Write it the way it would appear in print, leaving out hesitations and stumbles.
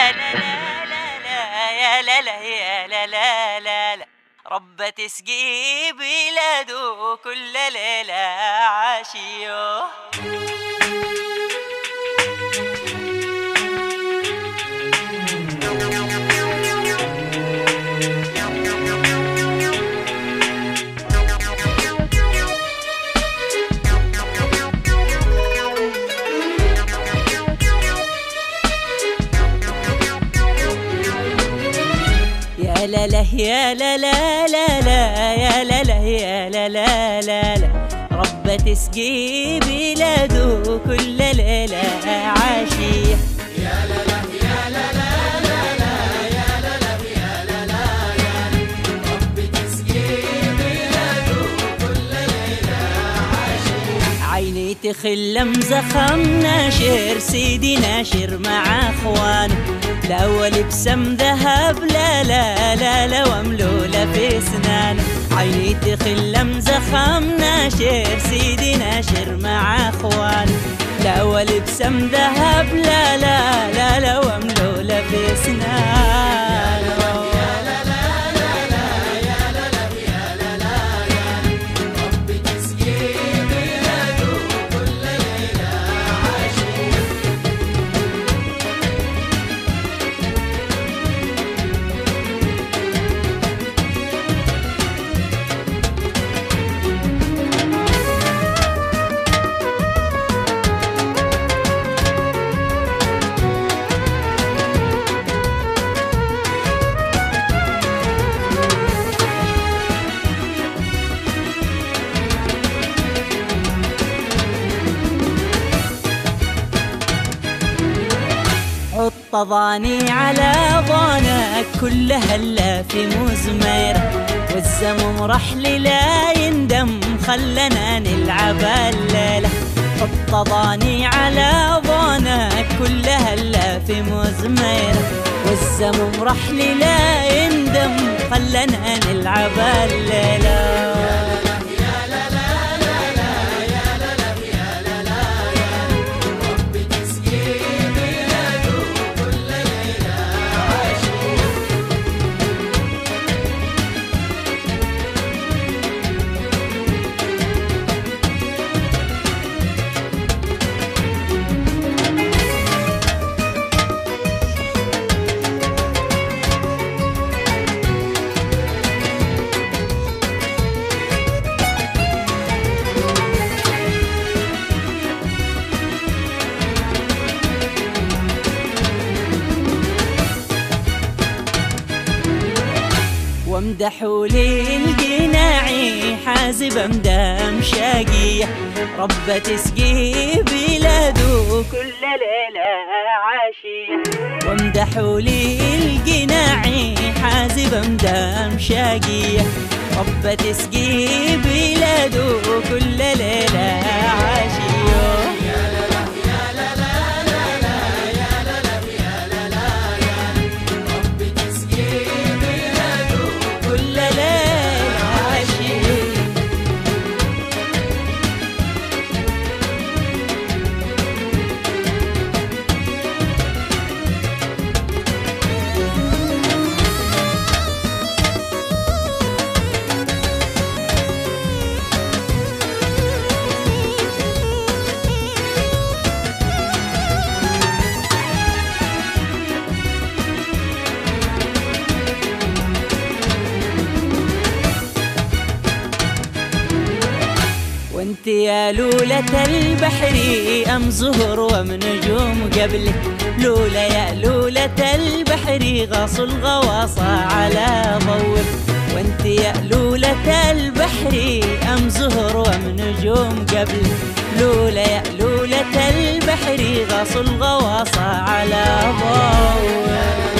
يا لا لا يا لا لا لا لا، ربة تسقي بلاده كل ليلة عاشيه. يا لا لا يا لا لا لا لا يا لا لا يا لا لا لا لا، ربة تسقي بلاده كل ليلة عاشية. يا لا لا يا لا لا لا لا يا لا لا يا لا لا يا ربة تسقي بلاده كل ليلة عاشية. عيني تخل مزخم ناشر سيدي ناشر مع اخوانه، الأول بسم ذهب لا لا لا لا وملولة في سنانه. عيني تخل مزخم ناشر سيدي ناشر مع اخوانه، الأول بسم ذهب لا لا لا لا وملولة في سنانه. حط ضاني على ضانك كل هلا في مزمير، والزمم رحلي لا يندم خلنا نلعب الليلة. حط ضاني على ضانك كل هلا في مزمير، والزمم رحلي لا يندم خلنا نلعب الليلة. وامدحوا لي القناعي حازبة مدام شاقية، ربة تسقي بلاده كل ليلة عاشية. وامدحوا لي القناعي حازبة مدام شاقية، ربة تسقي بلاده كل ليلة عاشية. وانت يا لولة البحر ام زهر ومن نجوم قبلك، لولا يا لولة البحر غاص الغواصة على ضوك. وانت يا لولة البحر ام زهر ومن نجوم قبلك، لولا يا لولة البحر غاص الغواصة على ضوك.